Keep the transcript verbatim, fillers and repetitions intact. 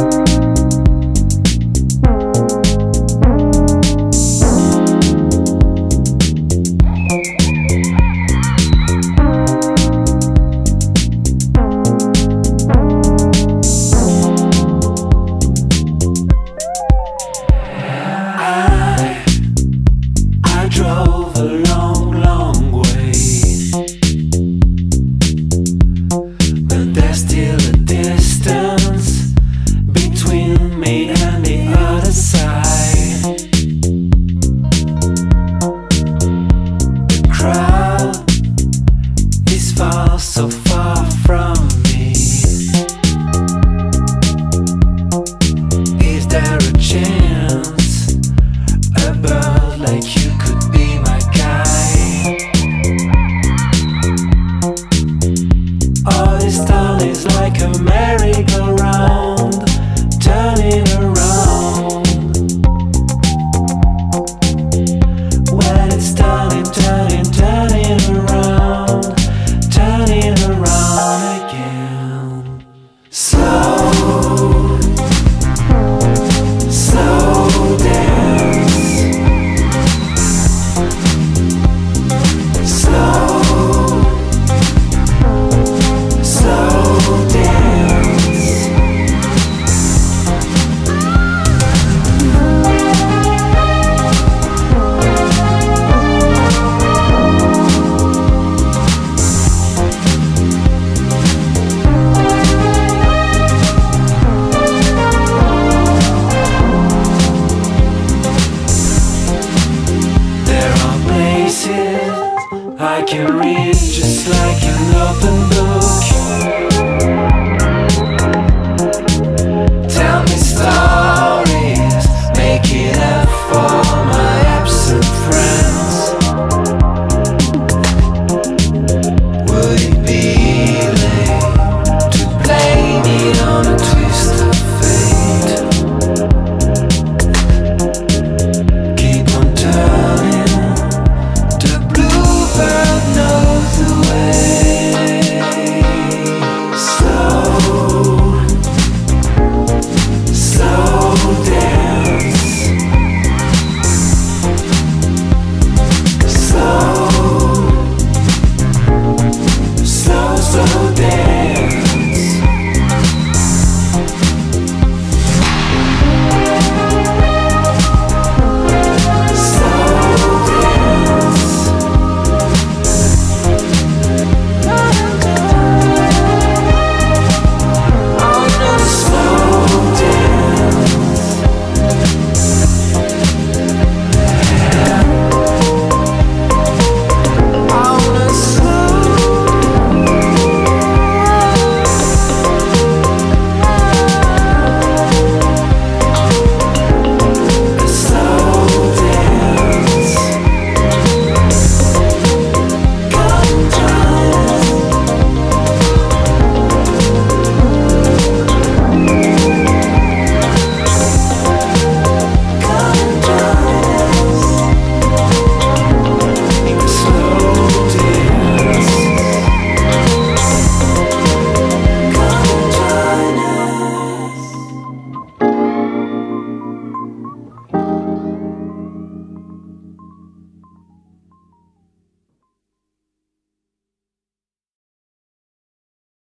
Drove a long, long way, but there's still a distance between me and the other side. The crowd is far, so far from me. Is there a chance a bird like you could be my guy? All this town is like a merry